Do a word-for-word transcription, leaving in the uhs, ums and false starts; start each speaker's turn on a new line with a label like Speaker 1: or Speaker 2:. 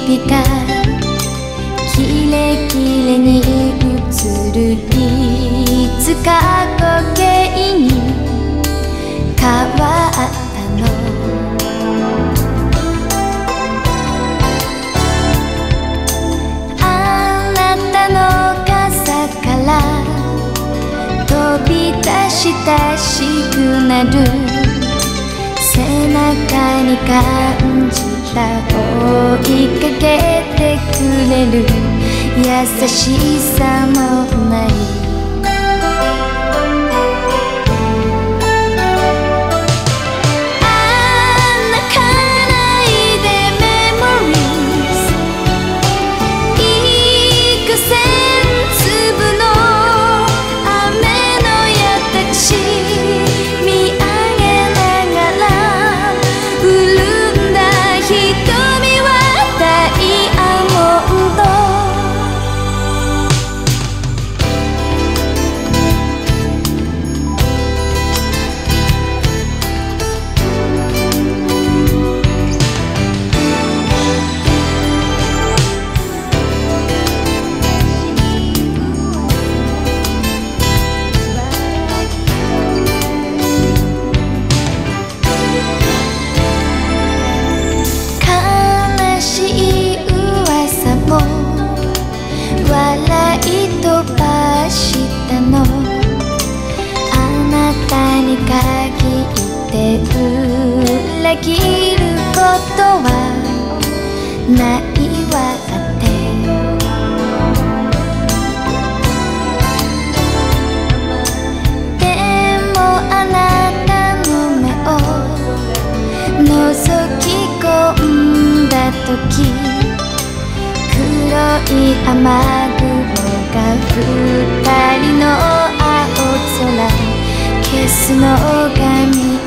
Speaker 1: 指がキレキレに映るいつか時計に変わったの。あなたの傘から飛び出したしくなる背中に感じた追いかけてくれる優しさもない裏切ることはないわってでもあなたの目を覗き込んだ時黒い雨雲が二人の青空消すのが見え